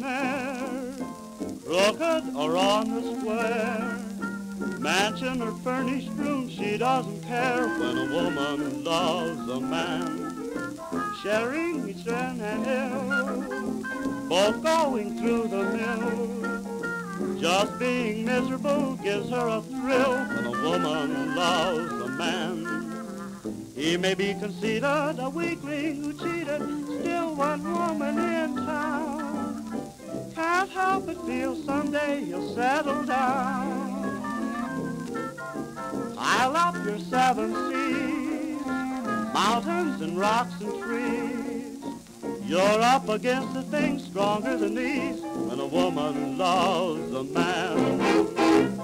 millionaire, crooked or on the square, mansion or furnished room, she doesn't care when a woman loves a man. Sharing each run and hill, both going through the mill. Just being miserable gives her a thrill when a woman loves a man. He may be conceited, a weakling who cheated, still one woman in town. Can't help but feel someday he'll settle down. Pile up your 7 seas, mountains and rocks and trees. You're up against a thing stronger than these when a woman loves a man.